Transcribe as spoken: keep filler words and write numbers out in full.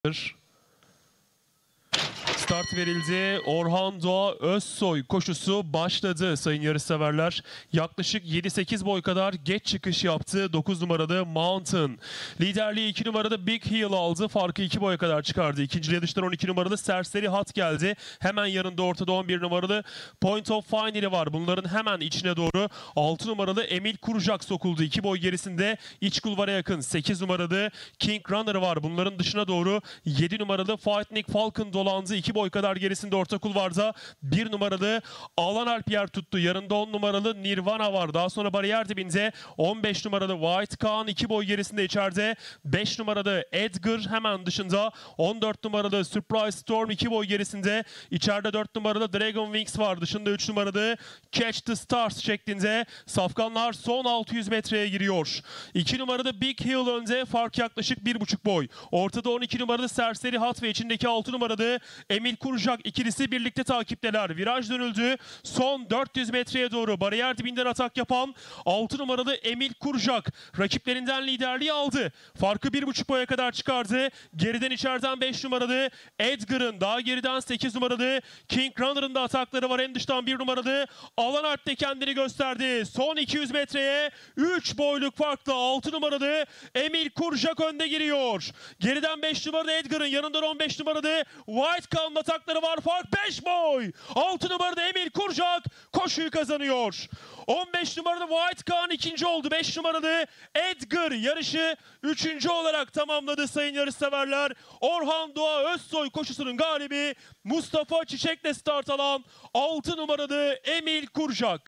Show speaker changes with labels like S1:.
S1: Start verildi. Orhan Doğa Özsoy koşusu başladı sayın yarışseverler. Yaklaşık yedi sekiz boy kadar geç çıkış yaptı. dokuz numaralı Mountain. Liderliği iki numaralı Big Hill aldı. Farkı iki boya kadar çıkardı. İkinciliğe dıştan on iki numaralı Serseri Hat geldi. Hemen yanında ortada on bir numaralı Point of Final'i var. Bunların hemen içine doğru altı numaralı Emil Kurcak sokuldu. iki boy gerisinde iç kulvara yakın sekiz numaralı King Runner var. Bunların dışına doğru yedi numaralı Fighting Falcon dolandı. iki boy kadar gerisinde orta kulvarda bir numaralı Alan Alp yer tuttu. Yanında on numaralı Nirvana var. Daha sonra bariyer dibinde on beş numaralı White Kaan iki boy gerisinde içeride. beş numaralı Edgar hemen dışında. on dört numaralı Surprise Storm iki boy gerisinde. İçeride dört numaralı Dragon Wings var. Dışında üç numaralı Catch the Stars şeklinde. Safkanlar son altı yüz metreye giriyor. iki numaralı Big Hill önde. Fark yaklaşık bir buçuk boy. Ortada on iki numaralı Serseri Hat ve içindeki altı numaralı Emil Kurcak ikilisi birlikte takipteler. Viraj dönüldü. Son dört yüz metreye doğru bariyer dibinden atak yapan altı numaralı Emil Kurcak rakiplerinden liderliği aldı. Farkı bir buçuk boya kadar çıkardı. Geriden içeriden beş numaralı Edgar'ın, daha geriden sekiz numaralı King Runner'ın da atakları var. En dıştan bir numaralı Alan Alp de kendini gösterdi. Son iki yüz metreye üç boyluk farkla altı numaralı Emil Kurcak önde giriyor. Geriden beş numaralı Edgar'ın, yanından on beş numaralı White Kaan atakları var. Fark beş boy. altı numaralı Emil Kurcak koşuyu kazanıyor. on beş numaralı White Kaan ikinci oldu. beş numaralı Edgar yarışı üçüncü olarak tamamladı sayın yarışseverler. Orhan Doğa Özsoy koşusunun galibi Mustafa Çiçek'le start alan altı numaralı Emil Kurcak.